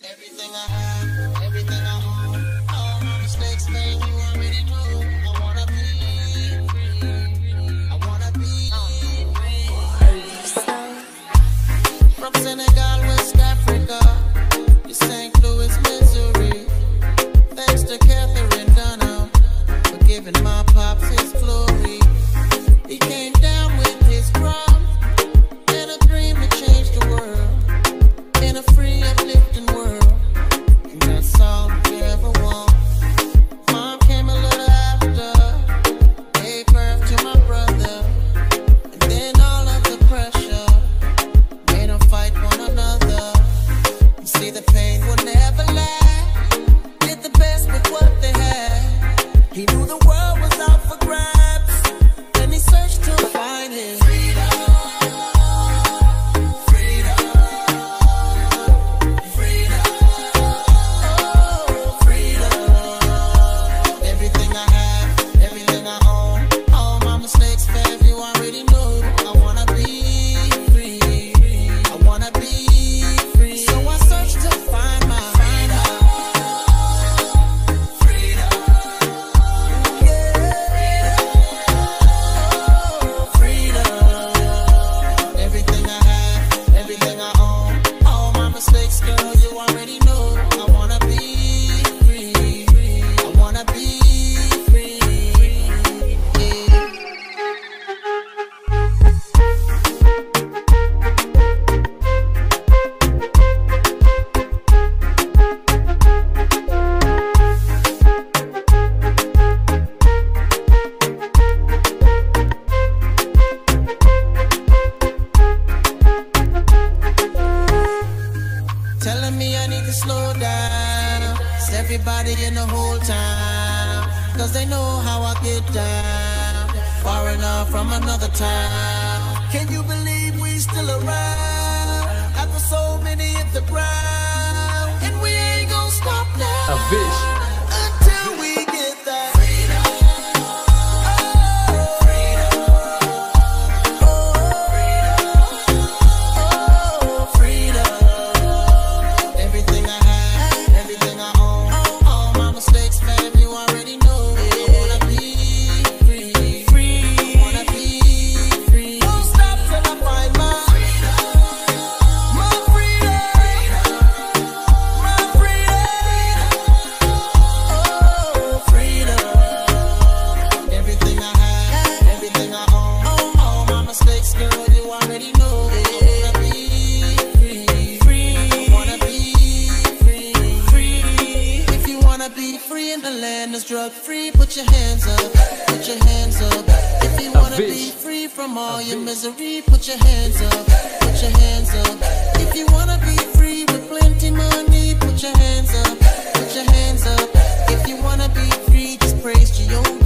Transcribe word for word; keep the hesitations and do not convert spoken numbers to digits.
Everything I have, everything I own, all my mistakes, man, you already know. I wanna be free. I wanna be free. From Senegal, West Africa, to Saint Louis, Missouri. Thanks to Catherine Dunham for giving my pops his glory. He came down with his drum and a dream to change the world in a free, uplifting world. And that's all we ever want. Mom came a little after, gave birth to my brother, and then all of the pressure made them fight one another. You see, the pain would never last. Did the best with what they had. He knew the world was out for grabs, and he searched to find his freedom. Telling me I need to slow down. It's everybody in the whole town, cause they know how I get down. Far enough from another town. Can you believe we still around after so many hit the ground? And we ain't gonna stop now Avish. until we get that. Drug free, put your hands up, put your hands up. If you wanna be free from all your misery, put your hands up, put your hands up. If you wanna be free with plenty money, put your hands up, put your hands up. If you wanna be free, just praise Jehovah.